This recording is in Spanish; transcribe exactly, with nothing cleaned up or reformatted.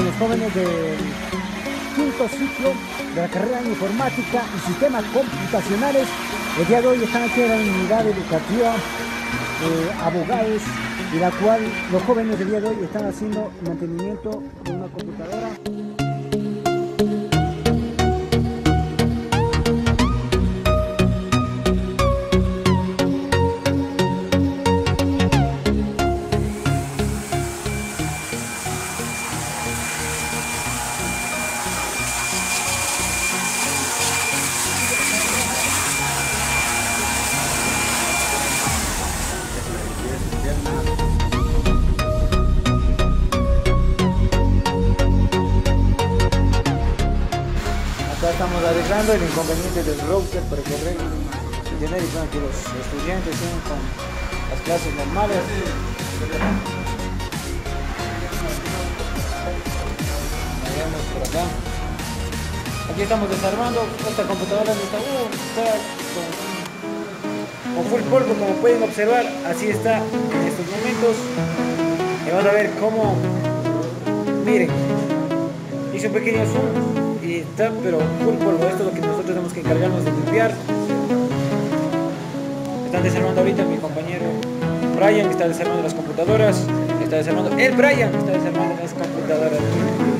los jóvenes del quinto ciclo de la carrera en informática y sistemas computacionales. El día de hoy están aquí en la unidad educativa eh, abogados, y la cual los jóvenes del día de hoy están haciendo mantenimiento de una computadora. Acá estamos arreglando el inconveniente del router para que arreglen internet y para que los estudiantes sigan con las clases normales. Vayamos por acá. Aquí estamos desarmando. Esta computadora no está, uh, está con, con full polvo, como pueden observar. Así está en estos momentos. Y vamos a ver cómo. Miren, hice un pequeño zoom. Y está, pero full polvo. Esto es lo que nosotros tenemos que encargarnos de limpiar. Están desarmando ahorita mi compañero Brian, que está desarmando las computadoras. Está desarmando el Brian, que está desarmando las computadoras.